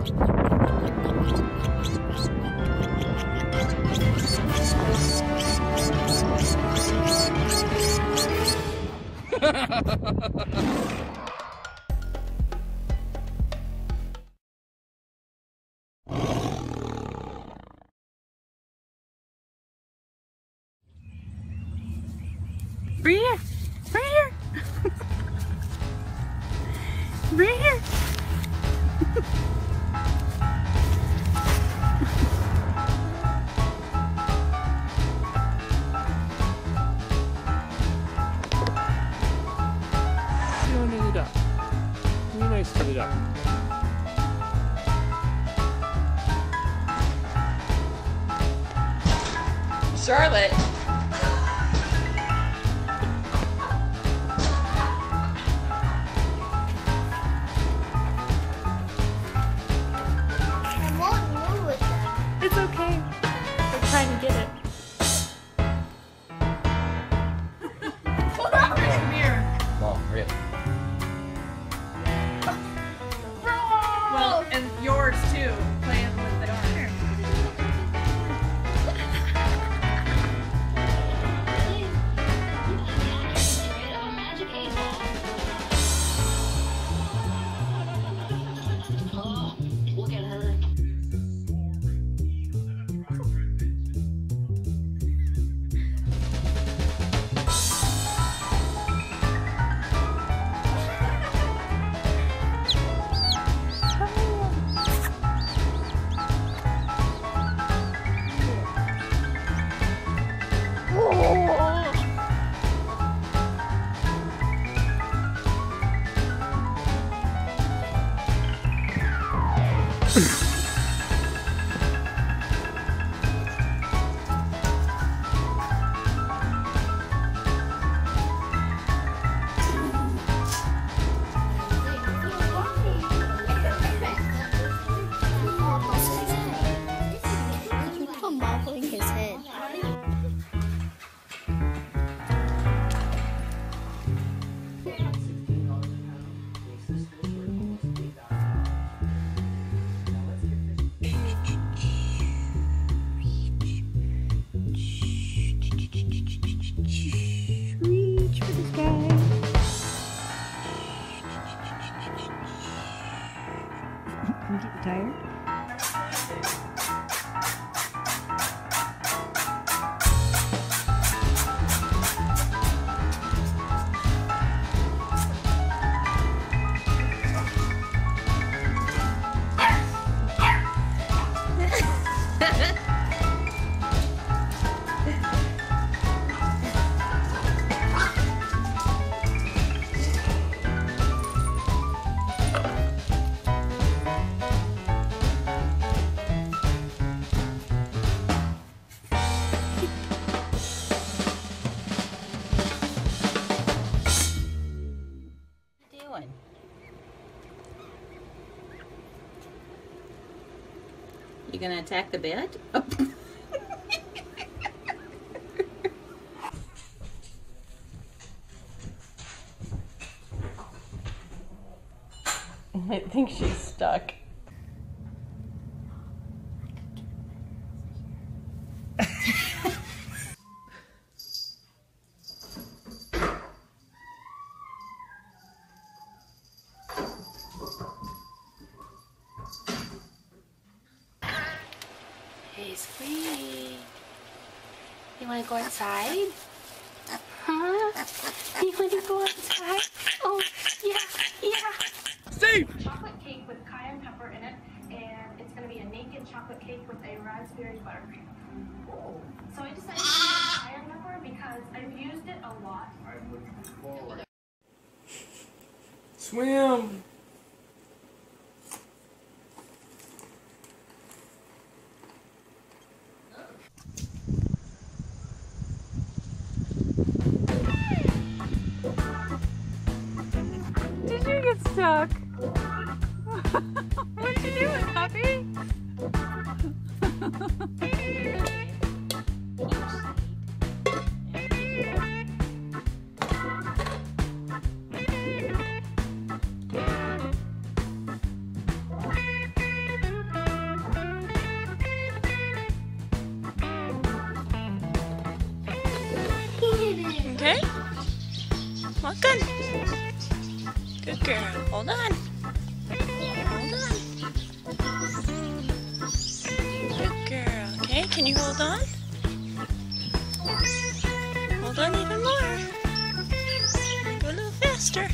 Right here! Right here! Right here! You don't need it up. Be nice to it up. Charlotte. It's okay. We're trying to get it. Come here. Mom, hurry up. Well, and yours too. Playing with the dark. Look at her. Reach for the sky. You getting tired? You gonna attack the bed? I think she's stuck. Hey, sweetie. You want to go outside? Huh? You want to go outside? Oh, yeah, yeah. Steve! Chocolate cake with cayenne pepper in it, and it's going to be a naked chocolate cake with a raspberry buttercream. Oh. So I decided to use cayenne pepper because I've used it a lot. I'm looking forward. Swim! Did you get stuck? What you doing, puppy? girl. Hold on. Hold on. Good girl. Okay, can you hold on? Hold on even more. Go a little faster.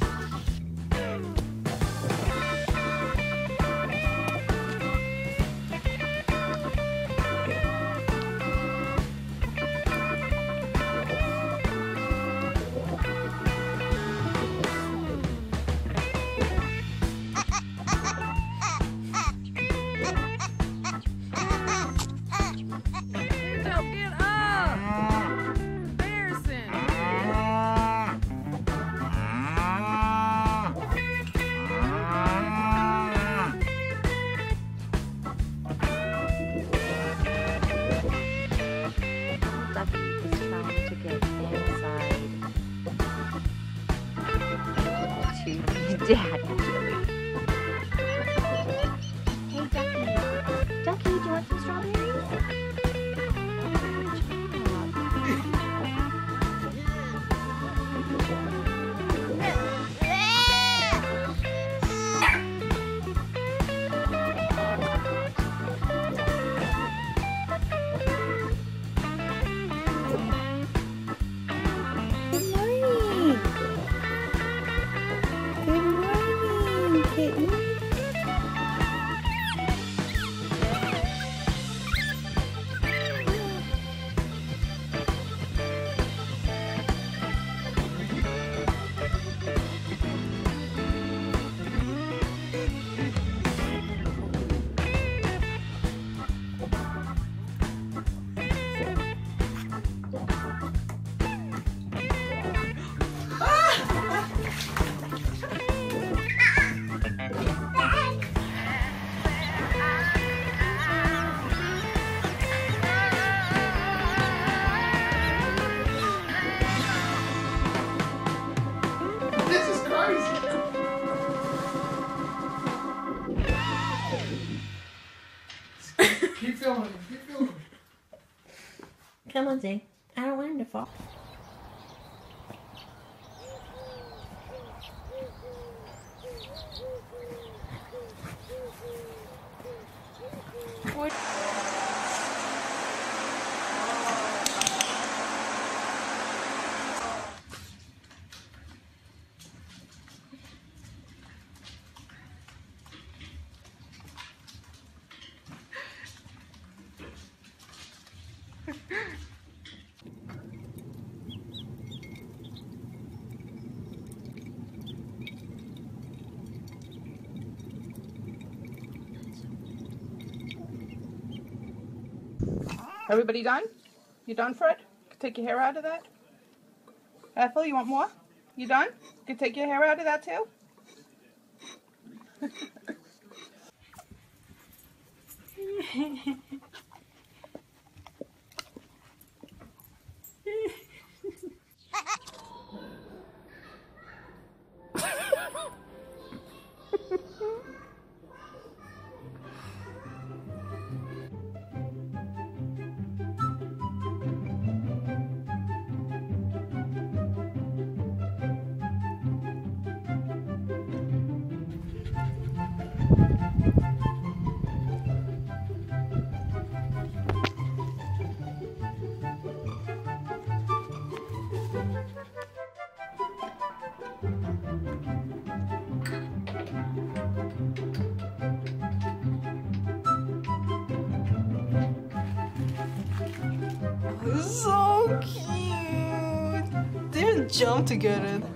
Get up! Embarrassing. Ducky is trying to get inside to his daddy, Jilly. Hey, Ducky. Ducky, do you want some strawberries? Good morning. Good morning, kitten. This is crazy. Keep filming. Keep filming. Come on, Zig. I don't want him to fall. Everybody done? You done, Fred? Take your hair out of that? Ethel, you want more? You done? You take your hair out of that too? So cute. They even jump together.